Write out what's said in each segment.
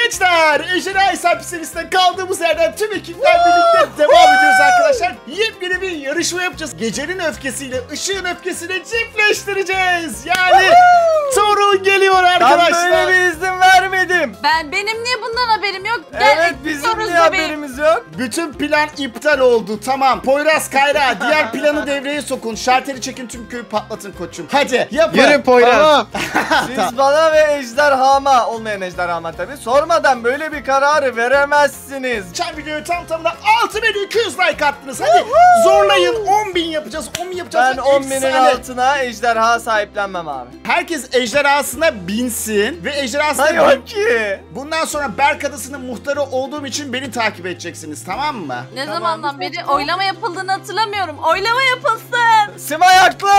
Gençler, Ejderha Hesap serisinde kaldığımız yerden tüm ekipler birlikte devam ediyoruz arkadaşlar. Yepyeni bir yarışma yapacağız. Gecenin öfkesiyle ışığın öfkesini çiftleştireceğiz. Yani sorun geliyor arkadaşlar. Ben böyle bir izin vermedim. Benim niye bundan haberim yok? Evet, bizim niye haberimiz yok? Bütün plan iptal oldu, tamam. Poyraz, Kayra, diğer planı devreye sokun. Şarteli çekin, tüm köyü patlatın koçum. Hadi yapın. Yürü Poyraz. Tamam. Siz bana ve ejderhama, olmayan ejderhama tabii, sormadan böyle bir kararı veremezsiniz. Geçen videoyu tamına 6200 like attınız. Hadi zorlayın, 10.000 yapacağız. 10.000 yapacağız. Ben 10.000'in altına ejderha sahiplenmem abi. Herkes ejderhasına binsin ve ejderhasına Hayır ki. bundan sonra Berk Adası'nın muhtarı olduğum için beni takip edeceksiniz, tamam mı? Ne zamandan beri oylama yapıldığını hatırlamıyorum. Oylama yapılsın. Simay haklı.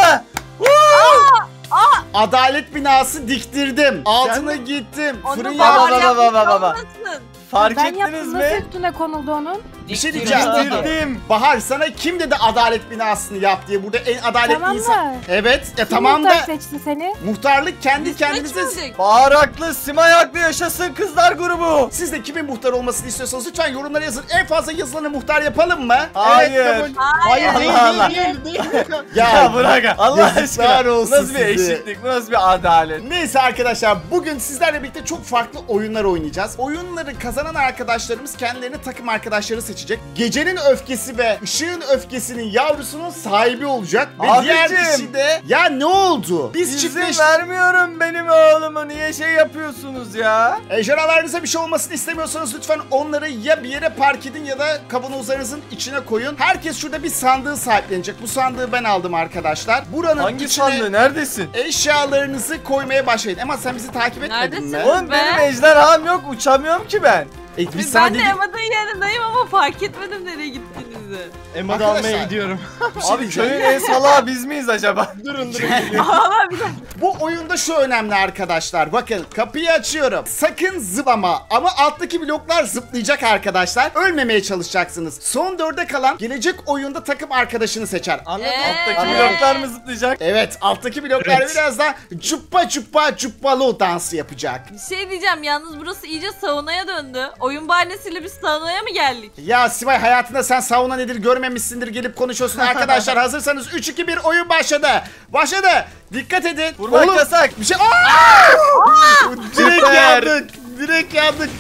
Adalet binası diktirdim. Altına gittim. Onu Fırın bahar yaptım. baba, yapmış baba. olmasın. Fark Ben ettiniz yaptım, mi? nasıl üstüne konuldu onun? Bir şey diyeceğim. Diktirdim. Bahar, sana kim dedi adalet binasını yap diye? Burada en adaletli Tamam insan. mı? Evet. Kim Tamam da muhtar seçti seni? muhtarlık kendi Biz kendinize. seçmedik. Bahar haklı, Simay haklı, yaşasın kızlar grubu. Siz de kimin muhtar olmasını istiyorsanız lütfen yorumlara yazın. En fazla yazılanı muhtar yapalım mı? Hayır. Evet, kabul. Hayır. Allah Değil. Ya bırak Allah yazıklar aşkına. olsun Nasıl bir size. eşitlik, bu nasıl bir adalet? Neyse arkadaşlar, bugün sizlerle birlikte çok farklı oyunlar oynayacağız. Oyunları kazanan arkadaşlarımız kendilerine takım arkadaşları seçecek. Gecenin öfkesi ve ışığın öfkesinin yavrusunun sahibi olacak. Ve Abicim. diğer kişi de... Ya ne oldu? Biz İzin çiftleştik. vermiyorum benim oğlumu, niye şey yapıyorsunuz ya? Ejderhalarınıza bir şey olmasını istemiyorsanız lütfen onları ya bir yere park edin ya da kavanozlarınızın içine koyun. Herkes şurada bir sandığı sahiplenecek. Bu sandığı ben aldım arkadaşlar. Buranın Hangi içine sandığı, neredesin? eşyalarınızı koymaya başlayın. Ama sen bizi takip etmedin Neredesin? mi? Oğlum benim ejderham yok, uçamıyorum ki ben. Biz sana Ben de dedik. Emad'ın yanındayım ama fark etmedim nereye gittiğinizi. Emad Arkadaşlar. almaya gidiyorum. Bir şey Abi diyeceğim. köyün en salağı biz miyiz acaba? durun. Ama bir dakika. Bu oyunda şu önemli arkadaşlar. Bakın, kapıyı açıyorum. Sakın zıplama. Ama alttaki bloklar zıplayacak arkadaşlar. Ölmemeye çalışacaksınız. Son 4'e kalan gelecek oyunda takım arkadaşını seçer. Anladın Ee? alttaki bloklar mı zıplayacak? Evet, alttaki bloklar biraz da cuppa cuppa cuppalo dansı yapacak. Bir şey diyeceğim, yalnız burası iyice saunaya döndü. Oyun bahanesiyle biz saunaya mı geldik? Ya Sivay, hayatında sen sauna nedir görmemişsindir, gelip konuşuyorsun. Arkadaşlar hazırsanız 3-2-1 oyun başladı. Başladı. Dikkat edin. Vurmak yasak. Bir şey... Aa! Direkt Süper. yandık. Direkt yandık.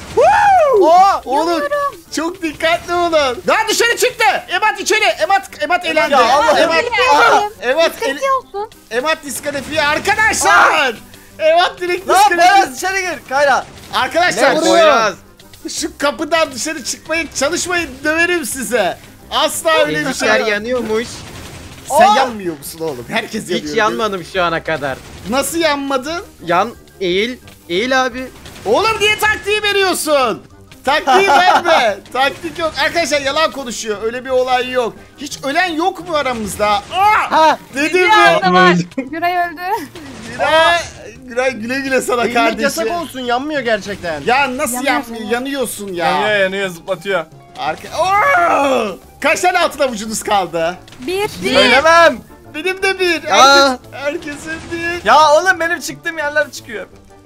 Oğlum çok dikkatli olun. Daha dışarı çıktı. Emat içeri. Emat elendi. Ya Allah. Emat. Dikkatli olsun. Emat diskalifiye arkadaşlar. Emat direkt Lan diskalifiye. Poyraz içeri gir Kayra. Arkadaşlar Ne Poyraz? şu kapıdan dışarı çıkmaya çalışmayın, döverim size. Asla öyle bir şey Bilgisayar yok. yanıyormuş. Sen yanmıyor musun oğlum? Herkes yanıyor. Hiç yanmadım şu ana kadar. Nasıl yanmadın? Eğil abi. Oğlum niye taktiği veriyorsun? Taktiği verme. Taktik yok. Arkadaşlar yalan konuşuyor. Öyle bir olay yok. Hiç ölen yok mu aramızda? Ha. Dedim Bir mi? anda var. Güray öldü. Güray, güle güle sana Eğilmek kardeşim. yasak olsun, yanmıyor gerçekten. Ya nasıl Yanıyorsun yanmıyor? ya. Yanıyorsun ya. Yanıyor zıplatıyor. Kaç tane altın avucunuz kaldı? Bir. Söylemem. Benim de bir. Aa. Herkesin bir. Ya oğlum benim çıktığım yerler çıkıyor.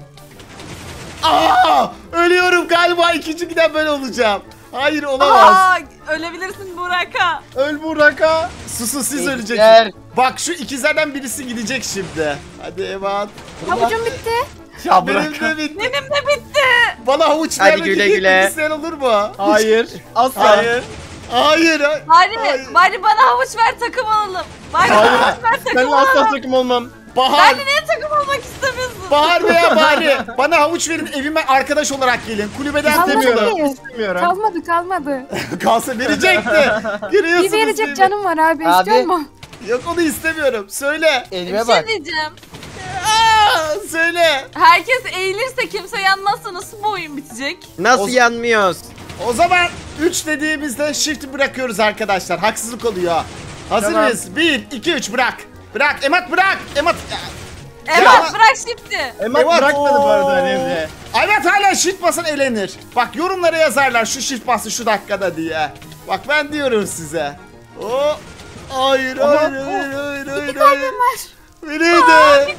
Ölüyorum galiba, ikinci giden ben olacağım. Hayır, olamaz. Ölebilirsin Burak'a. Öl Burak'a. Susun, siz Tebrikler. öleceksiniz. Bak şu ikizlerden birisi gidecek şimdi. Hadi Eman. Havucum bitti. Ya Benim bırak. de bitti. Benim de bitti. Bana havuç Hadi vermek güle için güle. sen olur mu? Hayır. Asla. Hayır. Hayır. Bari bana havuç ver, takım alalım. Bari bana Hayır. havuç ver, takım Seninle asla alalım. takım olmam. Bahar. Niye takım olmak istemiyorsun? Bahar veya Bari. Bana havuç verin, evime arkadaş olarak gelin. Kulübeden Kalmadı demiyorum. ki. İstemiyorum. Kalmadı. Kalsa verecekti. Görüyorsunuz Bir verecek beni. canım var abi. Abi. İstiyor musun? Yok, onu istemiyorum. Söyle. Bir Elime şey bak. diyeceğim. Söyle. Herkes eğilirse, kimse yanmazsa nasıl bu oyun bitecek? Nasıl O- yanmıyoruz? O zaman 3 dediğimizde shift bırakıyoruz arkadaşlar. Haksızlık oluyor. Hazır Tamam. mıyız? 1, 2, 3 bırak. Bırak Emat, bırak. Emat. Evet, Ya- bırak şimdi. Emad Emad, bırakmadı bu arada oo. evde. Evet, hala shift basan elenir. Bak yorumlara yazarlar şu shift bası şu dakikada diye. Bak ben diyorum size. O hayır hayır hayır hayır hayır. Kalbim var. Biriydi.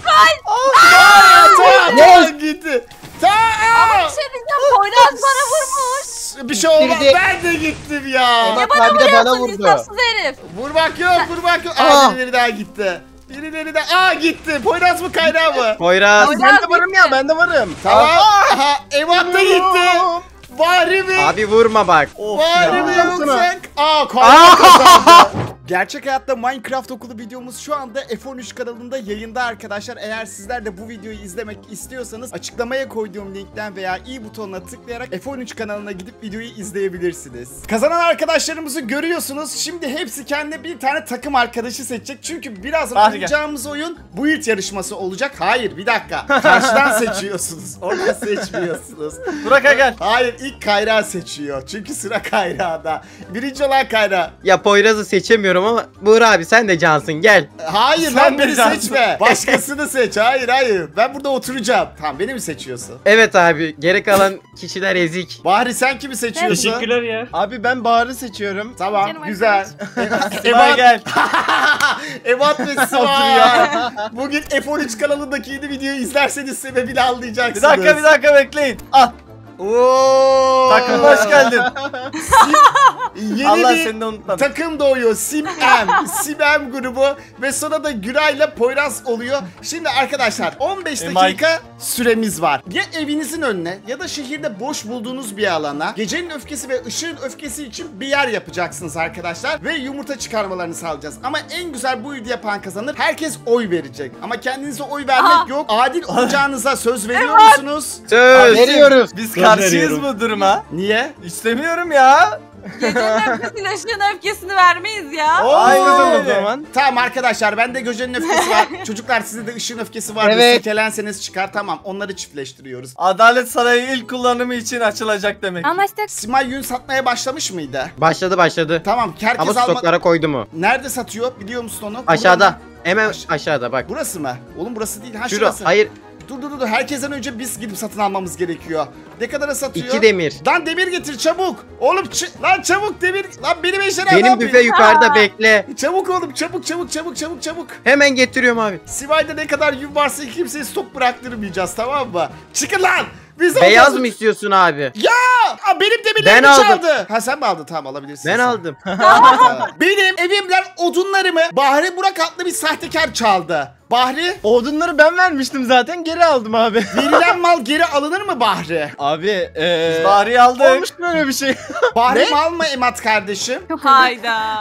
Tamam gitti. Ama Tamam. bir şey diyeceğim. Poyraz bana vurmuş. Bir şey olmaz. Bitirdi. Ben de gittim ya. Bak Bana abi de bana vuruyorsun vurdu. insafsız herif. Vurmak yok, vurmak yok. Aa. Birileri daha gitti. Birileri de gitti. Poyraz mı Kayra mı? Poyraz. Poyraz Ben de varım gitti. ya, ben de varım. Tamam. Aha, Evat da gitti. Bari mi? Abi vurma bak. Bari ya. mi Yapsana. yoksa? Kayra kazandı. Gerçek hayatta Minecraft okulu videomuz şu anda F13 kanalında yayında arkadaşlar. Eğer sizler de bu videoyu izlemek istiyorsanız açıklamaya koyduğum linkten veya i butonuna tıklayarak F13 kanalına gidip videoyu izleyebilirsiniz. Kazanan arkadaşlarımızı görüyorsunuz. Şimdi hepsi kendine bir tane takım arkadaşı seçecek. Çünkü birazdan Hadi oynayacağımız oyun build yarışması olacak. Hayır, bir dakika. Karşıdan seçiyorsunuz. Orada seçmiyorsunuz. Burak'a gel. Hayır, ilk Kayra seçiyor. Çünkü sıra Kayra'da. Birinci olan Kayra. Ya Poyraz'ı seçemiyorum ama Buğra abi sen de cansın gel. Hayır Sen lan de beni cansın. seçme. Başkasını seç. Hayır. Ben burada oturacağım. Tamam, beni mi seçiyorsun? Evet abi geri kalan kişiler ezik. Bahri sen kimi seçiyorsun? ya. Abi ben Bahar'ı seçiyorum. Tamam, Canım güzel. Simay gel. Evat ve Simay. Bugün F13 kanalındaki yeni videoyu izlerseniz sebebini Bir anlayacaksınız. dakika bekleyin. Ah, Oo. takımına hoş geldin. Yeni Allah bir seni de unutmadı. takım doğuyor. Simem grubu ve sonra da Güray'la Poyraz oluyor. Şimdi arkadaşlar 15 dakika süremiz var. Ya evinizin önüne ya da şehirde boş bulduğunuz bir alana gecenin öfkesi ve ışığın öfkesi için bir yer yapacaksınız arkadaşlar ve yumurta çıkarmalarını sağlayacağız. Ama en güzel bu yapan kazanır. Herkes oy verecek. Ama kendinize oy vermek Aha. yok. Adil olacağınıza söz veriyor musunuz? Söz. Veriyoruz. Biz karşıyız bu duruma. Niye? İstemiyorum ya. Gecenin öfkesini ışığın öfkesini vermeyiz ya. Oo. Aynen o öyle. zaman. Tamam arkadaşlar, bende gecenin öfkesi var. Çocuklar sizde de ışığın öfkesi var. Evet. Silkelenseniz çıkar. Tamam, onları çiftleştiriyoruz. Adalet Sarayı ilk kullanımı için açılacak demek. Anlaştık. Simay yün satmaya başlamış mıydı? Başladı. Tamam, herkes Ama alma... stoklara koydu mu? Nerede satıyor biliyor musun onu? Aşağıda. Burada mı? Hemen aşağıda bak. Burası mı? Oğlum burası değil. Ha Şura. şurası. Hayır. Dur. Herkesten önce biz gidip satın almamız gerekiyor. Ne kadara satıyor? 2 demir. Lan demir getir çabuk. Oğlum lan çabuk demir. Lan benim ejderha ne Benim yapıyor? büfe yukarıda bekle. Çabuk oğlum çabuk. Hemen getiriyorum abi. Simay'da ne kadar yün varsa kimseye stok bıraktırmayacağız, tamam mı? Çıkın lan. Biz Beyaz alacağız. mı istiyorsun abi? Benim demirlerimi Ben aldım. çaldı. Ha sen mi aldın? Tamam, alabilirsin. Ben sen. aldım. Tamam. Benim evimden odunlarımı Bahri Burak adlı bir sahtekar çaldı. Bahri, Odunları ben vermiştim zaten, geri aldım abi. verilen mal geri alınır mı Bahri? Abi Bari aldık. olmuş böyle bir şey. Bahri mal mı Emat kardeşim? Çok iyi. Hayda.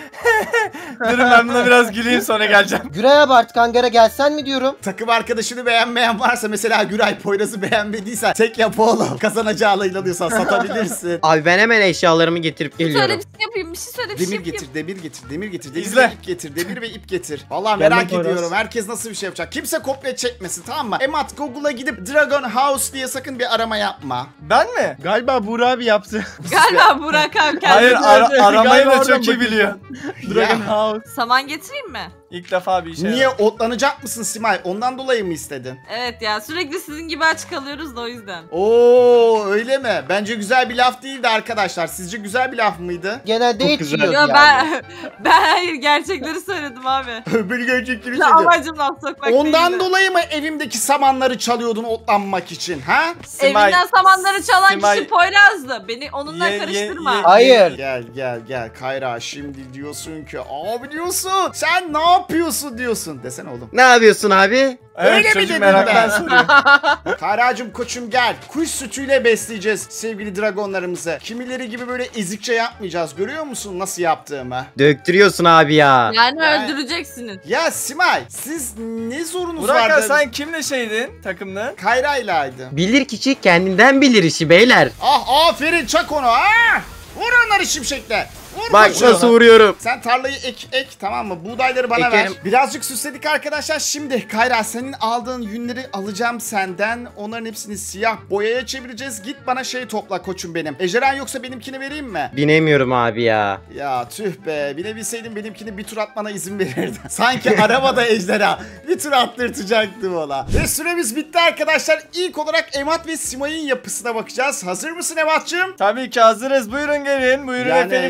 Durun ben buna biraz güleyim sonra geleceğim. Güray abi artık hangara gelsen mi diyorum. Takım arkadaşını beğenmeyen varsa, mesela Güray Poyraz'ı beğenmediysen tek yap oğlum. Kazanacağına inanıyorsan satabilirsin. Abi ben hemen eşyalarımı getirip Söyle geliyorum. bir şey yapayım. Bir şey söyle bir şey Demir yapayım. getir, demir getir. Demir İzle. ve ip getir, demir ve ip getir. Vallahi Geldim merak Poyraz. ediyorum. Herkes nasıl bir şey yapacak? Kimse kopya çekmesin, tamam mı? Emat, Google'a gidip Dragon House diye sakın bir arama yapma. Ben mi? Galiba Buğra abi yaptı. Galiba Burak abi Hayır kendini... aramayı da Galiba çok oradan iyi biliyor. Dragon Ya. House. Saman getireyim mi? İlk defa bir işe Niye, yaradı. otlanacak mısın Simay? Ondan dolayı mı istedin? Evet ya sürekli sizin gibi aç kalıyoruz da o yüzden. Oo, öyle mi? Bence güzel bir laf değildi arkadaşlar. Sizce güzel bir laf mıydı? Genelde Çok hiç güzel. yiyoruz Ya yani. ben hayır gerçekleri söyledim abi. Beni gerçekleri Ya söyledi. amacım laf sokmak Ondan değildi. dolayı mı evimdeki samanları çalıyordun otlanmak için, ha? Simay, Evinden samanları çalan Simay- kişi Poyraz'dı. Beni onunla Ye- ye- karıştırma. ye- Hayır. Gel Kayra, şimdi diyorsun ki abi diyorsun, sen ne yapıyorsun diyorsun, desene oğlum. Ne yapıyorsun abi? Evet, Öyle mi çocuk dedim meraktan ben? soruyor. Kayracığım koçum gel. Kuş sütüyle besleyeceğiz sevgili dragonlarımızı. Kimileri gibi böyle ezikçe yapmayacağız. Görüyor musun nasıl yaptığımı? Döktürüyorsun abi ya. Yani Yani- öldüreceksiniz. Ya Simay, siz ne zorunuz Burak vardı? sen kimle şeydin takımlı? Kayra'ylaydı. Bilir kişi kendinden bilir işi beyler. Ah aferin, çak onu ha. Vur onları şimşekle. Vur Bak koçum. nasıl vuruyorum. Sen tarlayı ek tamam mı? Buğdayları bana Ekerim. ver. Birazcık süsledik arkadaşlar. Şimdi Kayra, senin aldığın yünleri alacağım senden. Onların hepsini siyah boyaya çevireceğiz. Git bana şey topla koçum benim. Ejderhan yoksa benimkini vereyim mi? Binemiyorum abi ya. Ya tüh be. Bilebilseydim benimkini bir tur atmana izin verirdim. Sanki arabada ejderha. Bir tur attırtacaktım ona. Ve süremiz bitti arkadaşlar. İlk olarak Emat ve Simay'ın yapısına bakacağız. Hazır mısın Emat'cığım? Tabii ki hazırız. Buyurun gelin. Buyurun Yani efendim evime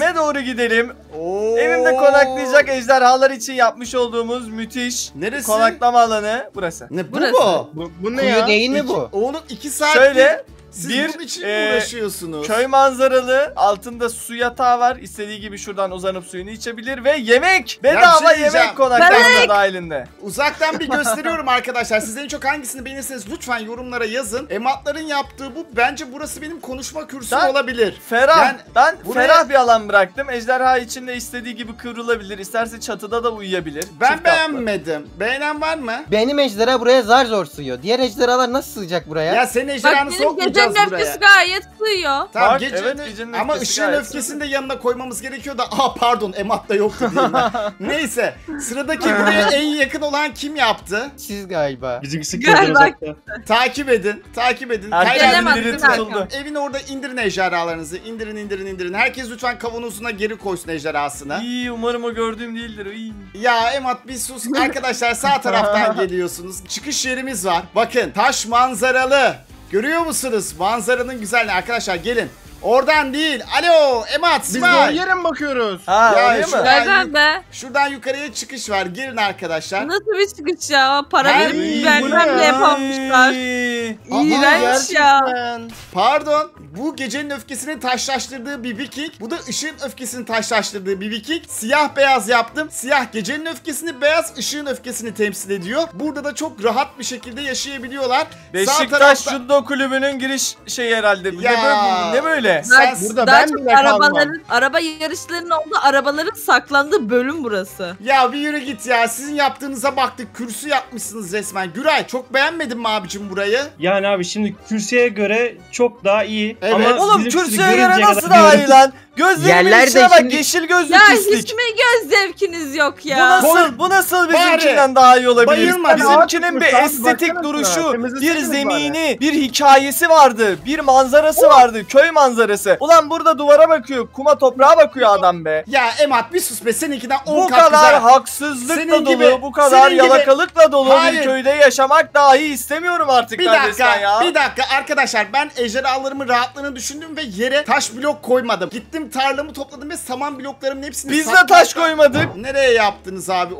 evine doğru gidelim. Oo. Evimde konaklayacak ejderhalar için yapmış olduğumuz müthiş Neresi? konaklama alanı burası. Ne bu Burası. mu? Bu ne Kuyu ya? değil mi bu? Oğlum 2 saat Şöyle siz bir, bunun için mi uğraşıyorsunuz? köy manzaralı, altında su yatağı var. İstediği gibi şuradan uzanıp suyunu içebilir ve yemek. Bedava şey diyeceğim. yemek konaklama dahilinde. Uzaktan bir gösteriyorum arkadaşlar. Siz en çok hangisini beğenirseniz lütfen yorumlara yazın. Ematların yaptığı bu. Bence burası benim konuşma kürsüm Ben- olabilir. Ferah. Yani ben buraya- ferah bir alan bıraktım. Ejderha içinde istediği gibi kıvrılabilir. İsterse çatıda da uyuyabilir. Ben Çift katlı. beğenmedim. Beğenen var mı? Benim ejderha buraya zar zor sığıyor. Diğer ejderhalar nasıl sığacak buraya? Ya senin Bak ejderhanı benim sokmayacağız gecenin buraya. öfkesi gayet sığıyor. Tamam Bak, gecenin, evet, gecenin ama öfkesi ışığın gayet öfkesini de yanına koymamız gerekiyor da pardon Emat da yoktu diyeyim ben. Neyse sıradaki buraya en yakın olan kim yaptı? Siz galiba. Bizimkisi Gel köyden bak. uzakta. Takip edin. Takip edin. Herkesin Gelemez, dili değil mi tutuldu. Evin orada indirin ejderhalarınızı. İndirin. Herkes lütfen kavanozuna geri koysun ejderhasını. İyi, umarım o gördüğüm değildir. İyi. Ya Emat bir sus. Arkadaşlar sağ taraftan geliyorsunuz. Çıkış yerimiz var. Bakın taş manzaralı. Görüyor musunuz? Manzaranın güzelliği. Arkadaşlar gelin. Oradan değil. Alo Emat. Biz de Simay. o yere mi bakıyoruz? Ha, Ya öyle mi? şu- Nereden be? Şuradan yukarıya çıkış var. Girin arkadaşlar. Nasıl bir çıkış ya? Para Ay, verip bu vermem ne bile ya? yapamamışlar. Aha, İğrenç ya. Gerçekten. Pardon. Bu gecenin öfkesini taşlaştırdığı bir Viking. Bu da ışığın öfkesini taşlaştırdığı bir Viking. Siyah beyaz yaptım. Siyah gecenin öfkesini, beyaz ışığın öfkesini temsil ediyor. Burada da çok rahat bir şekilde yaşayabiliyorlar. Sağ Beşiktaş tarafta... Judo Kulübü'nün giriş şeyi herhalde. Bu Ya. ne böyle? Sen... Burada Daha ben çok bile kalmam. araba yarışlarının olduğu arabaların saklandığı bölüm burası. Ya bir yürü git ya. Sizin yaptığınıza baktık. Kürsü yapmışsınız resmen. Güray çok beğenmedin mi abicim burayı? Yani abi şimdi kürsüye göre çok daha iyi. Evet. Ama Oğlum bizimkisi kürsüye göre görünceye nasıl kadar daha iyi diyorum. lan? Gözlerimin Yerler de içine bak, şimdi- yeşil gözlü Ya pislik. hiç mi göz zevkiniz yok Bu ya? nasıl Bari. bizimkinden daha iyi olabilir? Bayılma. Bizimkinin bir Ağaç estetik baksana duruşu, şuna, bir temizlesene zemini, bir hikayesi vardı, bir manzarası vardı, köy manzarası. Ulan burada duvara bakıyor, kuma toprağa bakıyor adam be. Ya Emat bir sus be. Seninkinden 10 Bu kat kadar güzel. haksızlıkla Senin dolu, gibi- bu kadar senin gibi- yalakalıkla dolu Hayır. bir köyde yaşamak dahi istemiyorum artık Bir kardeşim dakika, ya. bir dakika arkadaşlar, ben ejderhalarımın rahatlığını düşündüm ve yere taş blok koymadım. Gittim tarlamı topladım ve saman bloklarımın hepsini Biz de sakladım. taş koymadık. Nereye yaptınız abi?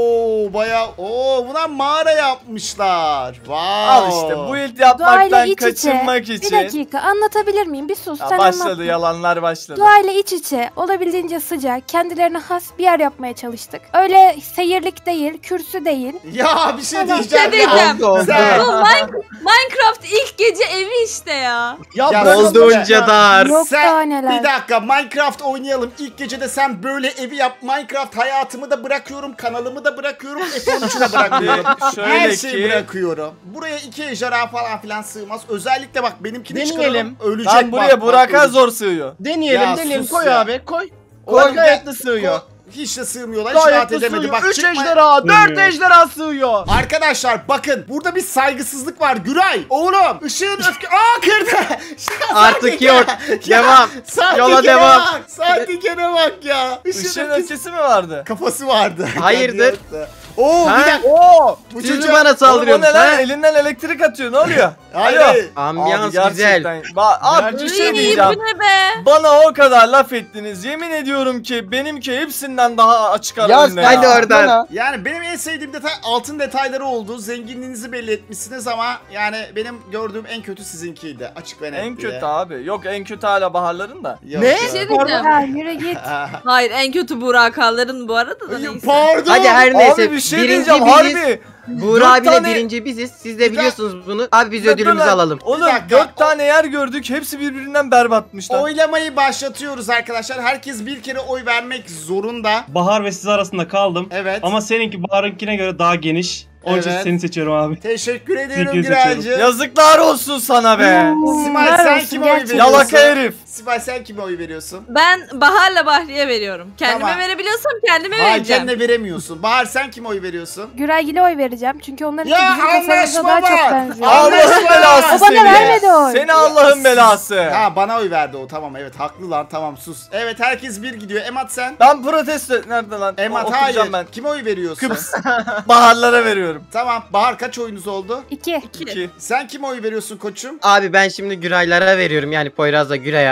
Oo bayağı, bunlar mağara yapmışlar. Wow. Al işte bu ilk Doğayla yapmaktan iç içe. kaçınmak Bir için. dakika anlatabilir miyim? Bir sus. Ya sen başladı, anlatma. yalanlar başladı. Doğayla iç içe, olabildiğince sıcak, kendilerine has bir yer yapmaya çalıştık. Öyle seyirlik değil, kürsü değil. Ya bir şey Tamam, diyeceğim. bir şey diyeceğim. Oldu, oldu. Sen- Bu Minecraft ilk gece evi işte ya. Ya Ya bırak Olduğunca onu. dar. Yok Sen daha neler. bir dakika Minecraft oynayalım. İlk gecede sen böyle evi yap. Minecraft hayatımı da bırakıyorum, kanalımı da bırakıyorum, F13'ü de bırakıyorum. Şöyle Her ki şeyi bırakıyorum. Buraya 2 ejderha falan filan sığmaz. Özellikle bak benimkini Deneyelim. çıkaralım. Ölecek lan buraya bak, Burak'a ölecek. zor sığıyor. Deneyelim, Ya deneyelim. sus Koy ya. abi, koy. Koy, Gayet de Ko- sığıyor. Hiç de sığmıyorlar. Hiç rahat Gayet de edemedi. sığıyor. Bak 3 çıkma. ejderha, 4 Sığmıyor. ejderha sığıyor. Arkadaşlar bakın burada bir saygısızlık var. Güray oğlum ışığın öfke... kırdı. Artık yok. Devam. Yola devam. Sahtekere bak ya. Işığın ötesi mi vardı? Kafası vardı. Hayırdır? Oo bir Ha? dakika. Oo! Bu Siz mi çocuğa... bana Oğlum o saldırıyorsunuz? ne lan? Ha? Elinden elektrik atıyor. Ne oluyor? Hayır. Alo. hayır. Ambiyans Abi güzel. gerçekten. Abi bir şey İyi, diyeceğim. bu ne be? Bana o kadar laf ettiniz. Yemin ediyorum ki benimki hepsinden daha açık ara önüne hadi ya. oradan. Bana. Yani benim en sevdiğim detay altın detayları oldu. Zenginliğinizi belli etmişsiniz ama yani benim gördüğüm en kötü sizinkiydi. Açık ve net En diye. kötü abi. Yok en kötü hala Baharların da. Yok Ne? ya. Bir şey diyeceğim. Ya yürü git. Hayır en kötü Burak Ağaların bu arada da neyse. Pardon. Hadi her neyse. Abi bir şey birinci diyeceğim biziz. harbi. Buğra Dört abiyle tane- birinci biziz. Siz de biliyorsunuz bunu. Abi biz ödülümüzü Lan, alalım. Oğlum Bir dakika. 4 tane yer gördük. Hepsi birbirinden berbatmış lan. Oylamayı başlatıyoruz arkadaşlar. Herkes bir kere oy vermek zorunda. Bahar ve siz arasında kaldım. Evet. Ama seninki Bahar'ınkine göre daha geniş. Onun için Evet. seni seçiyorum abi. Teşekkür ediyorum Teşekkür Güraycığım. Yazıklar olsun sana be. Simay Helal sen olsun, kime oy gerçekten. veriyorsun? Yalaka herif. Simay sen kime oy veriyorsun? Ben Bahar'la Bahriye veriyorum. Kendime Tamam. verebiliyorsam kendime Hayır vereceğim. kendine veremiyorsun. Bahar sen kime oy veriyorsun? Güraygil'e oy vereceğim. Çünkü onlar için Ya bizim kasamızda daha anlaşma çok var. benziyor. Anlaşma. Allah'ın belası O bana seni. vermedi oy. Seni Allah'ın belası. Ha bana oy verdi o, tamam evet haklı lan, tamam sus. Evet herkes bir gidiyor. Emat sen? Ben protesto... Nerede lan? Emat Okuyacağım hayır. ben. Kime oy veriyorsun? Kıps. Baharlara veriyorum. Tamam Bahar kaç oyunuz oldu? 2. 2. Sen kime oy veriyorsun koçum? Abi ben şimdi Güraylara veriyorum. Yani Poyraz'la Güray'a.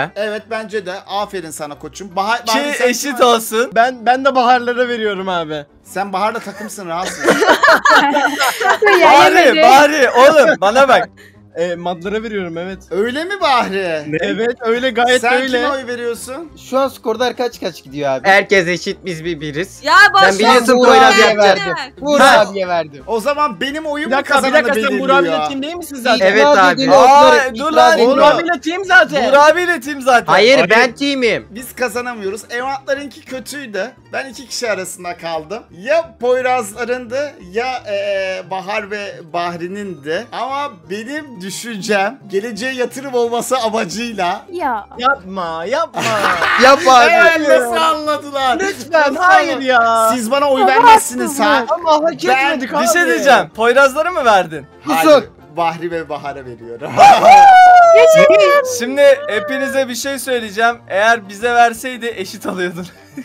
vereceğim. Evet bence de. Aferin sana koçum. Bahar Ki sen eşit kime- olsun. Ben de Baharlara veriyorum abi. Sen Bahar'la takımsın rahatsız. Bari oğlum bana bak. Madlara veriyorum evet. Öyle mi Bahri? Evet öyle gayet Sen öyle. kime oy veriyorsun? Şu an skorlar kaç gidiyor abi? Herkes eşit biz biriz. Ya boş Sen biliyorsun Buğra Poyraz abiye yapacak. verdim. ver. Buğra Ha. abiye verdim. O zaman benim oyum Bir mu dakika kazananı sen Buğra belirliyor? abiyle team değil misin zaten? Evet İtiraz abi. ediliyor. Aa, İtiraz dur lan, ediliyor. Buğra abiyle team zaten. Buğra abiyle team zaten. Hayır Hayır. ben team'im. Biz kazanamıyoruz. Evatlarınki kötüydü. Ben iki kişi arasında kaldım. Ya Poyrazlarındı ya Bahar ve Bahri'nindi. Ama benim düşüncem geleceğe yatırım olması amacıyla. Ya. Yapma. Yapma abi. Nasıl anladılar? Lütfen Nasıl hayır anladılar? ya. Siz bana oy Ama vermezsiniz ha. haksızlık. Ama hak Ben- etmedik Bir abi. şey diyeceğim. Poyrazları mı verdin? Hayır. Bahri ve Bahar'a veriyorum. Şimdi hepinize bir şey söyleyeceğim. Eğer bize verseydi eşit alıyordun.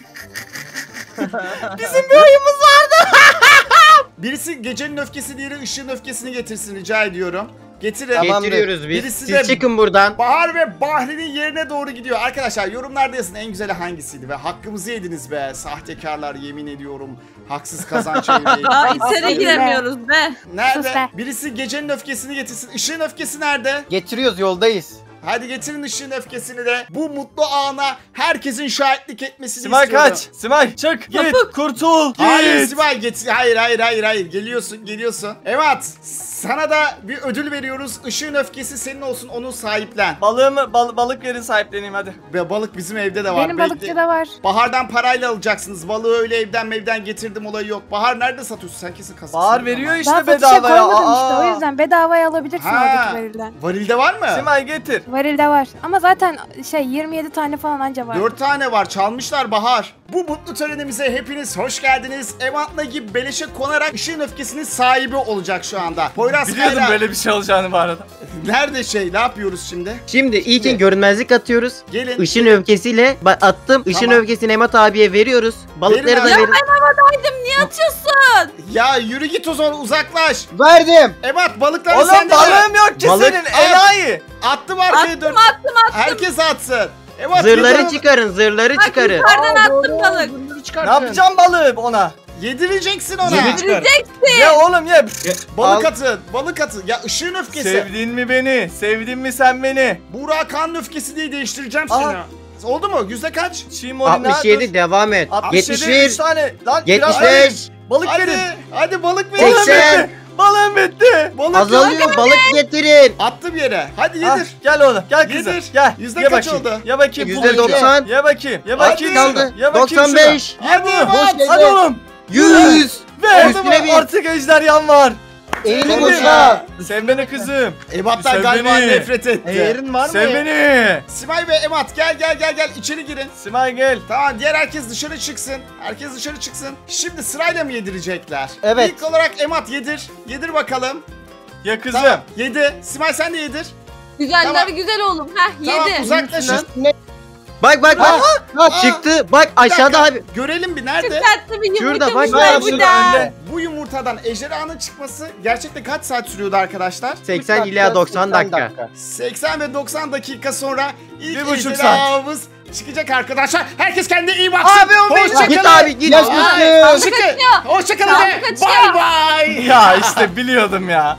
Birisi gecenin öfkesi, diğeri ışığın öfkesini getirsin rica ediyorum. Getirin. Tamam. Getiriyoruz biz. Birisi de- Siz çıkın buradan. Bahar ve Bahri'nin yerine doğru gidiyor. Arkadaşlar yorumlarda yazın en güzeli hangisiydi ve hakkımızı yediniz be. Sahtekarlar yemin ediyorum. Haksız kazanç elde Aa ettiniz. içeri giremiyoruz be. Sus Nerede? be. Birisi gecenin öfkesini getirsin. Işığın öfkesi nerede? Getiriyoruz yoldayız. Hadi getirin ışığın öfkesini de. Bu mutlu ana herkesin şahitlik etmesini Simay istiyorum. kaç. Simay çık. Git. Kurtul. Git. Hayır Simay getir. Hayır. Geliyorsun. Evet. Sana da bir ödül veriyoruz. Işığın öfkesi senin olsun. Onu sahiplen. Balık yerin sahipleneyim hadi. Ve balık bizim evde de var. Benim Bekle. balıkçıda var. Bahar'dan parayla alacaksınız. Balığı öyle evden getirdim olayı yok. Bahar nerede satıyorsun? Sen kesin kasasın. Bahar veriyor işte Daha satışa bedavaya. koymadım işte. O Aa. yüzden bedavaya alabilirsin Ha. oradaki varilden. Varilde var mı? Simay getir. Varilde var. Ama zaten 27 tane falan anca var. 4 tane var. Çalmışlar Bahar. Bu mutlu törenimize hepiniz hoş geldiniz. Evantla gibi beleşe konarak ışığın öfkesinin sahibi olacak şu anda. Poyraz Biliyordum Kayra. böyle bir şey olacağını bu arada. Nerede ne yapıyoruz şimdi? Şimdi ilkin görünmezlik atıyoruz. Gelin. Işın öfkesiyle attım. Işın Tamam. öfkesini Emat abiye veriyoruz. Balıkları Verin da abi. verin. Niye atıyorsun? Ya yürü git o zaman uzaklaş. Verdim. Ebat balıkları Oğlum sende de. balığım yok ki Balık- senin enayi. Attım arkaya dön. Attım. Herkes atsın. Ebat Zırhları çıkarın, zırhları Bak çıkarın. yukarıdan attım balık. Ne yapacağım balığı ona? Yedireceksin ona. Zırhı çıkar. Ye oğlum ye. Balık atın. Ya ışığın öfkesi. Sevdin mi beni? Sevdin mi sen beni? Buğra Kan'ın öfkesi diye değiştireceğim Aa. seni. Oldu mu? Yüzde kaç? Şimolina 67 devam et. 67 3 71. tane. Lan biraz 75. balık Hadi. verin. Hadi balık Balığım verin. 80. bitti. Balığım bitti. Balık Azalıyor balık getirin. Attım yere. Hadi Ah, yedir. gel oğlum gel kızım. Yedir. Gel. Yüzde Ye kaç bakayım. oldu? Ye bakayım. %90. Ye bakayım. Ye Hadi. bakayım. Kaldı. şunu. Ye bakayım 95. Hadi şunu. Ebat. Hadi oğlum. 100. Ve Üstüne bir. artık ejderhan var. Elini Tabii. boşa. Sen beni kızım. Ebat'tan Sev galiba beni. nefret etti. Eğerin var mı? Sev beni. Simay ve Ebat gel içeri girin. Simay gel. Tamam diğer herkes dışarı çıksın. Herkes dışarı çıksın. Şimdi sırayla mı yedirecekler? Evet. İlk olarak Emat yedir. Yedir bakalım. Ya kızım. Tamam yedi. Simay sen de yedir. Güzeller Tamam. güzel oğlum. Heh Tamam yedi. uzaklaşın. Bak bak bak. Aa, Çıktı. Bak bir dakika. aşağıda abi. Görelim bir Çok nerede? tatlı bir Şurada, bak, yumurtamışlar bak, bu şurada da. önde. Bu yumurtadan ejderhanın çıkması gerçekten kaç saat sürüyordu arkadaşlar? 80 ila 90 dakika. 80 ve 90 dakika sonra ilk 1,5 saat. ejderhamız çıkacak arkadaşlar. Herkes kendine iyi baksın. Abi, o benim. Hoşça Git kalın. abi git. Yaşasın. Hoşça kalın. Kaçıyor. Hoşça kalın. Tamam, Bye kaçıyor. bye. Ya işte biliyordum ya.